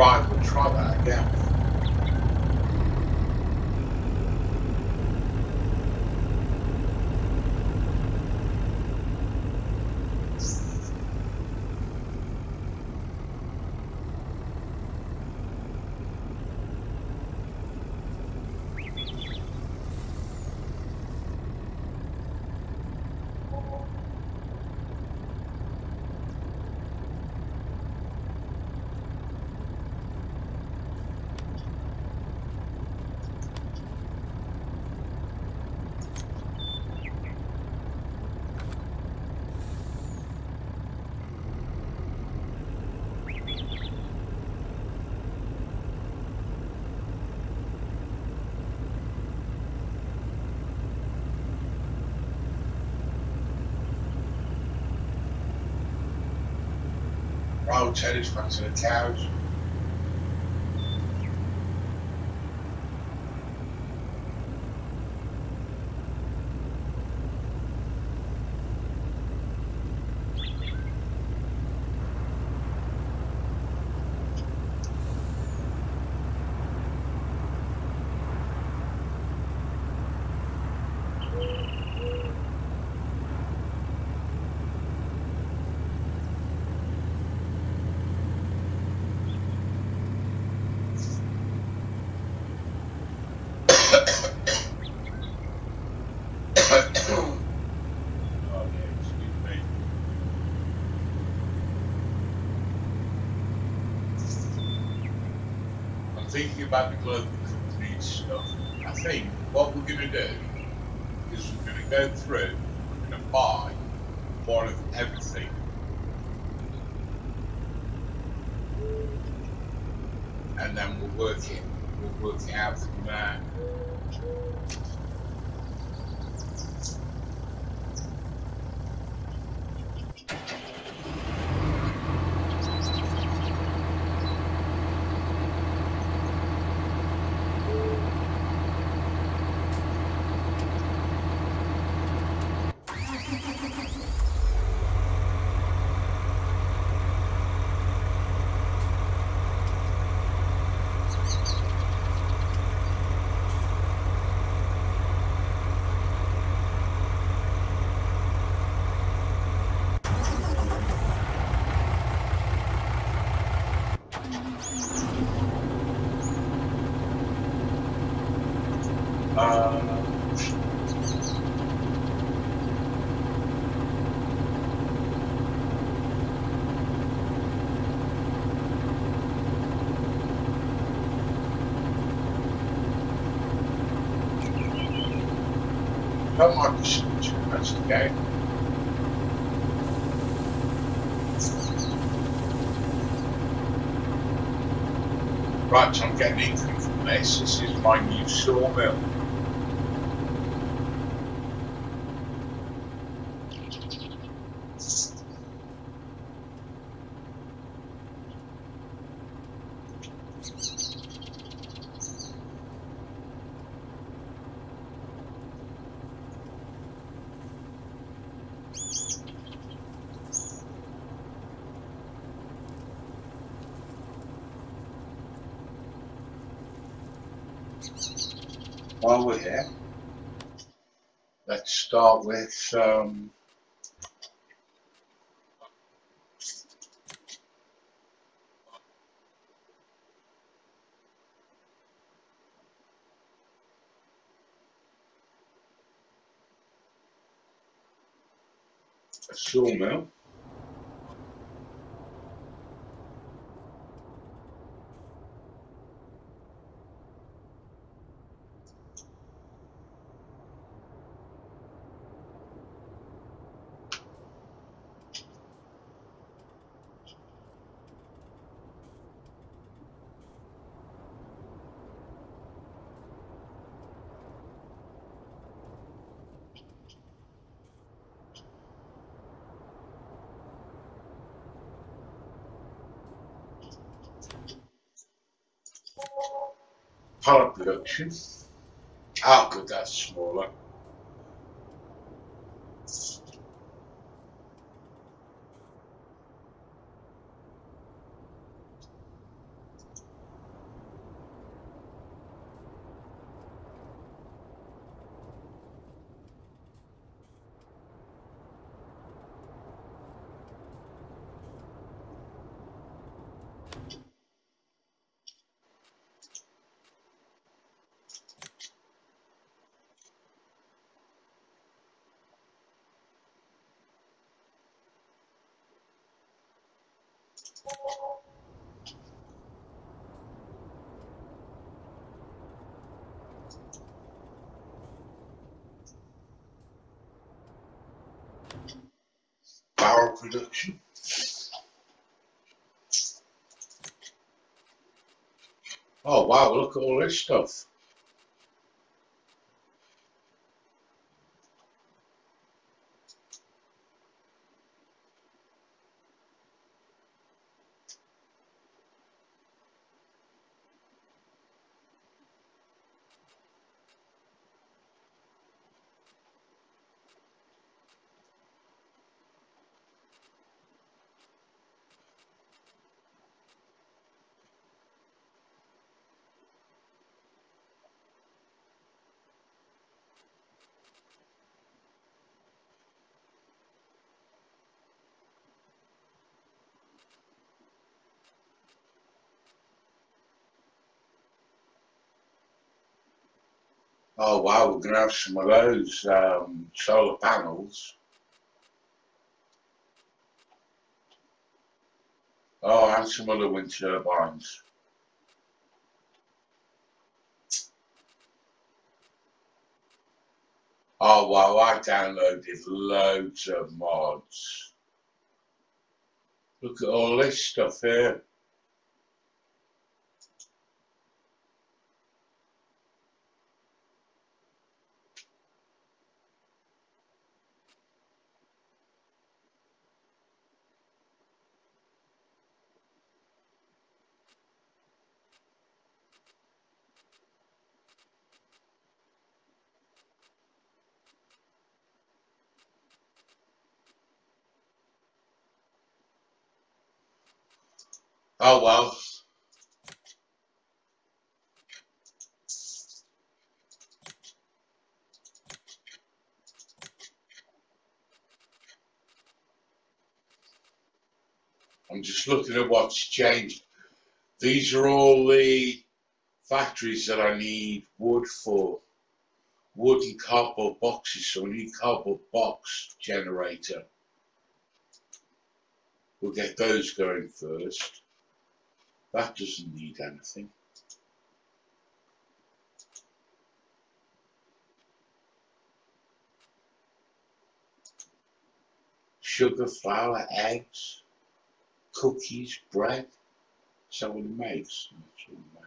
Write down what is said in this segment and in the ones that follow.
Right, we'll try that again. Right, tennis back to the cows. Thinking about the global company stuff, I think what we're going to do is we're going to go through, we're going to buy more of everything. And then we'll work it out from there. Don't like the signature, that's okay. Right, so I'm getting income from this. This is my new sawmill. While we're here, let's start with a sawmill. Pallet production. Oh, good, that's smaller. Barrel production. Oh wow, look at all this stuff. Oh wow, we're going to have some of those solar panels. Oh, and some other wind turbines. Oh wow, I downloaded loads of mods. Look at all this stuff here. Oh well. I'm just looking at what's changed. These are all the factories that I need wood for. Wood and cardboard boxes, so we need cardboard box generator. We'll get those going first. That doesn't need anything. Sugar, flour, eggs, cookies, bread. Is that what it makes? That's what it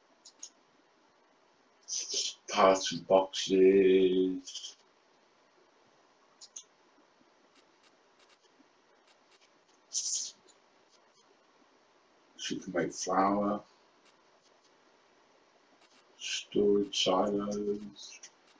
makes. Parts and boxes. So you can make flour. Storage silos.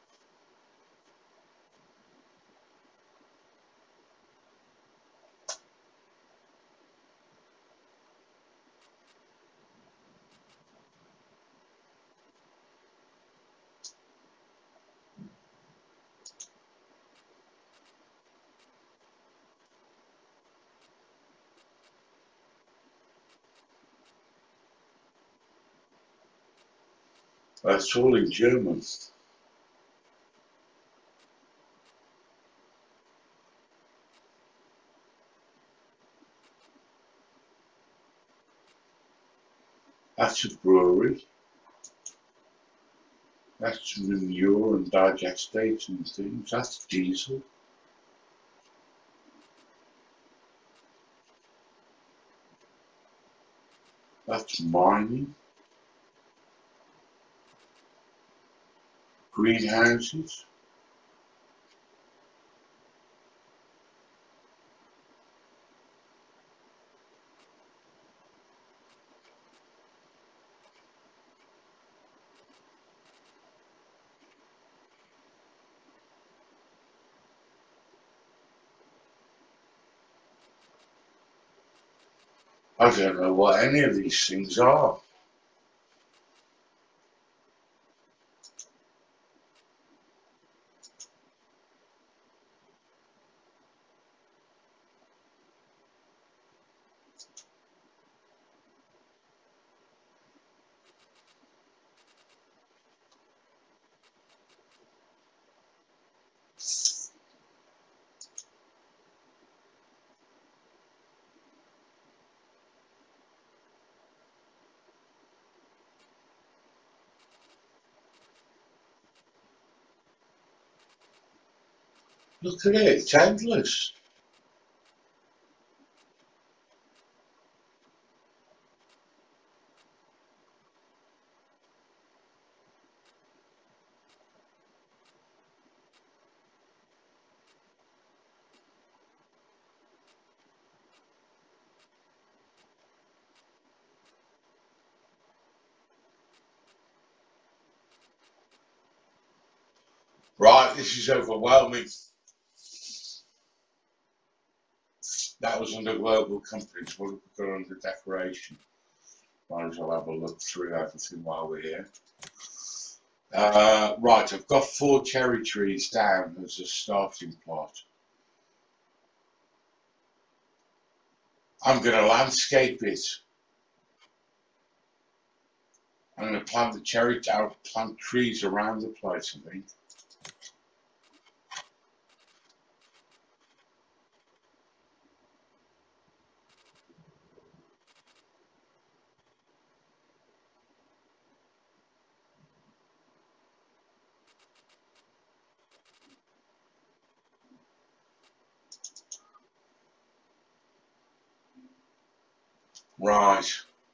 That's all in German. That's a brewery. That's manure and digestate and things. That's diesel. That's mining. Greenhouses. I don't know what any of these things are. Look at it, it's endless. Right, this is overwhelming. That was under global companies. What have we got under decoration? Might as well have a look through everything while we're here. Right, I've got 4 cherry trees down as a starting plot. I'm going to landscape it. I'm going to plant the cherry, I'll plant trees around the place, I think. Right.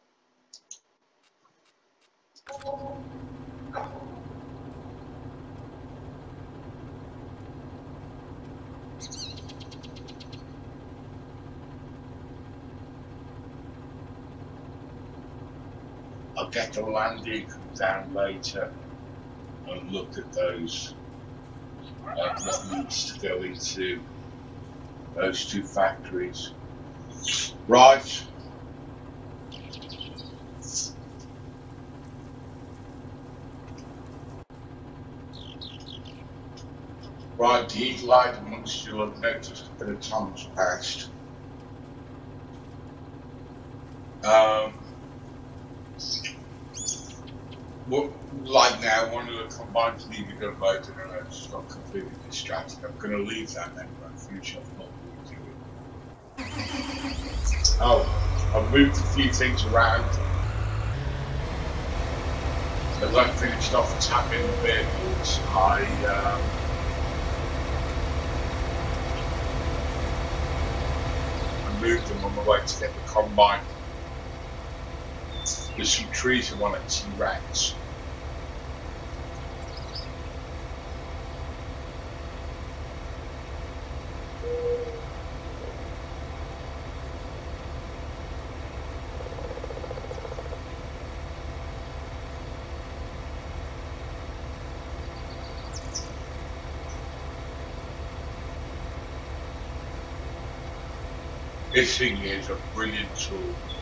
I'll get the landing down later and look at those what needs to go into those 2 factories. Right. Right, the eagle-eyed amongst you have noticed a bit of time has passed. Like now, one of the combines needed unloaded and I just got completely distracted. I'm going to leave that then, but finish off what we're doing. Oh, I've moved a few things around. As I finished off tapping the vehicles, I moved them on the way to get the combine. There's some trees I want at T-Rex. This thing is a brilliant tool.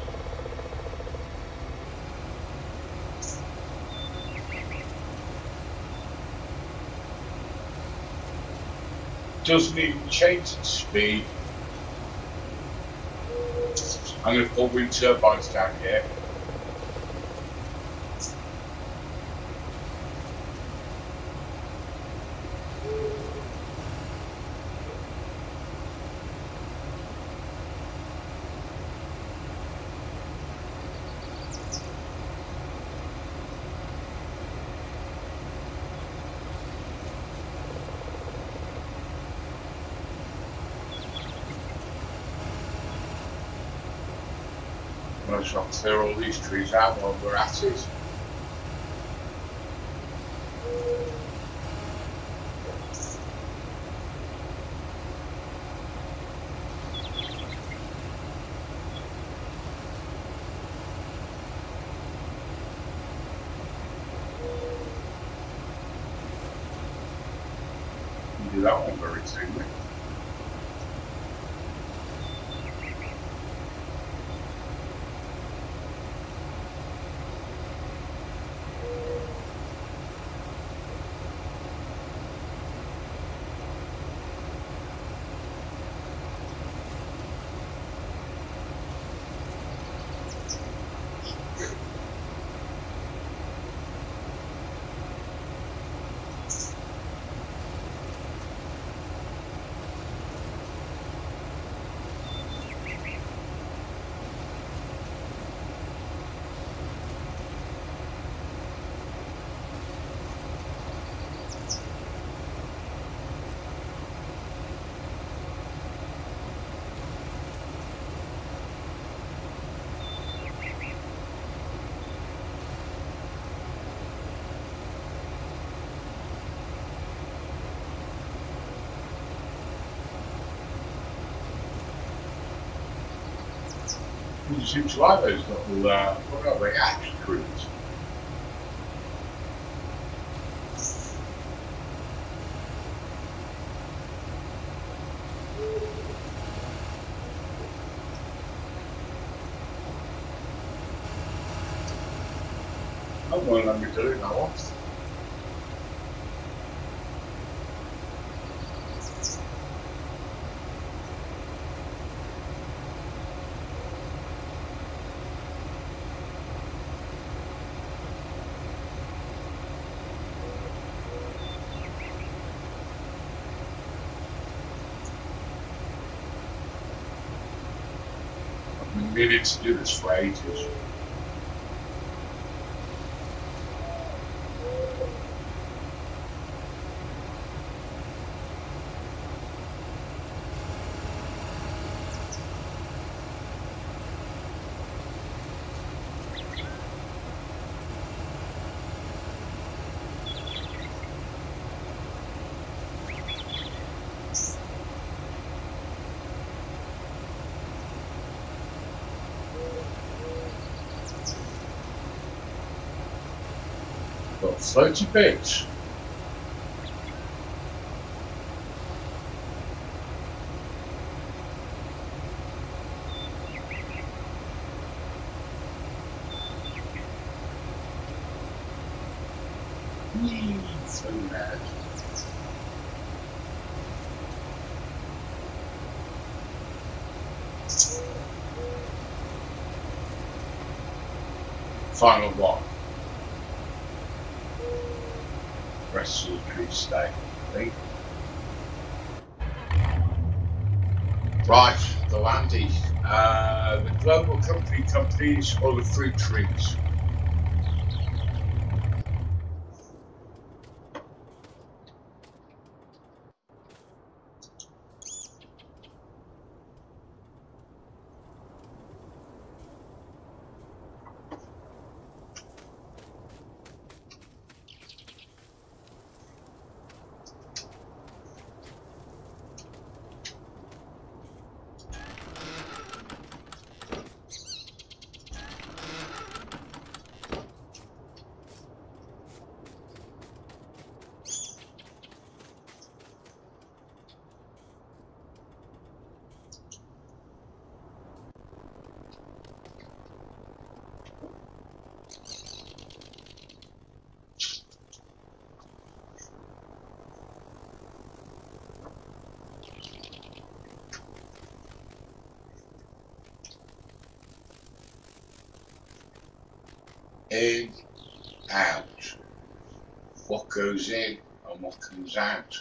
Doesn't even change its speed. I'm going to put wind turbines down here. I shall clear all these trees out while we're at it. You do that one very soon. You seem to like those little, what are they, ash trees? Oh, well, let me do it now. I've been meaning to do this for ages. Got floaty bits. So mad. Final one. Rest of the tree stay. Right? Right, the landy. The global companies or the fruit trees. In, out. What goes in and what comes out.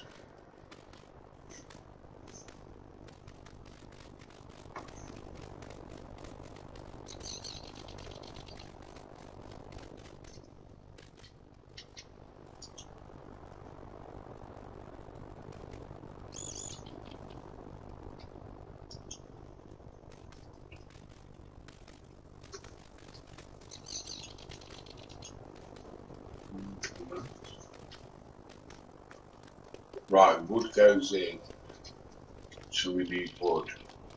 Right, wood goes in, so we need wood.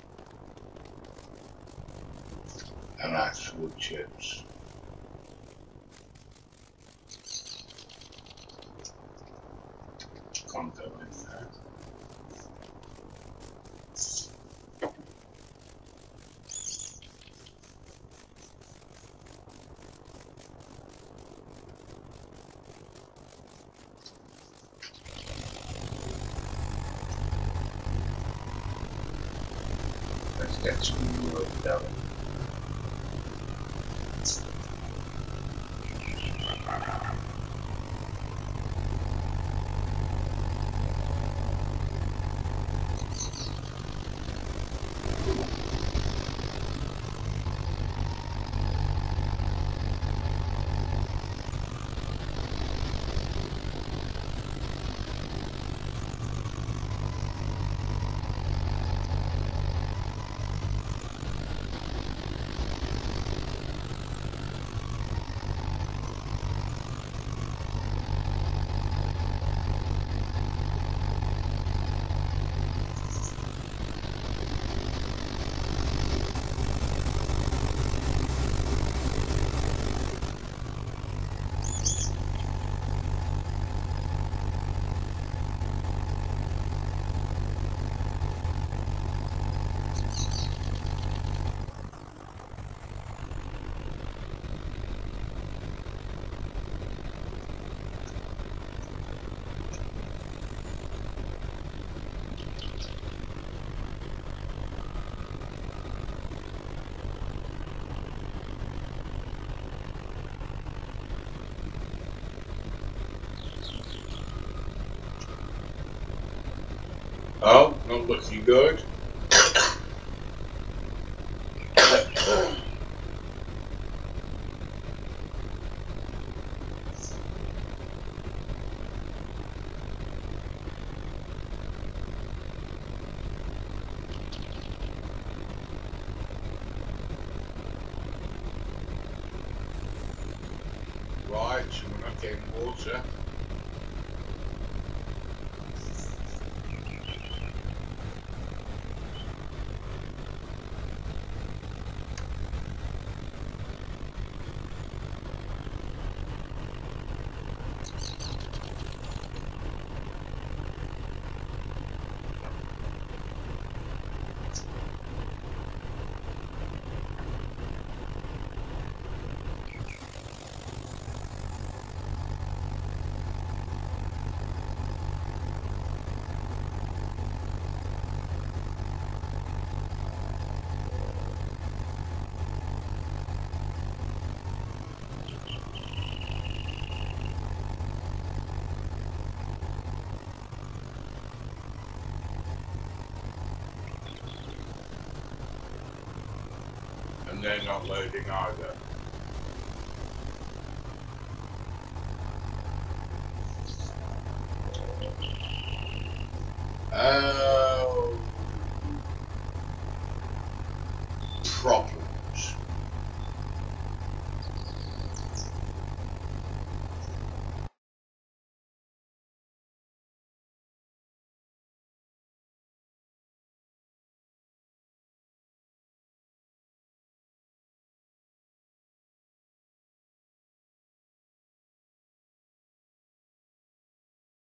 And that's wood chips. Can't go in there. Let's get some wood down. Oh, not looking good. Right, so we're not getting water. And they're not loading either.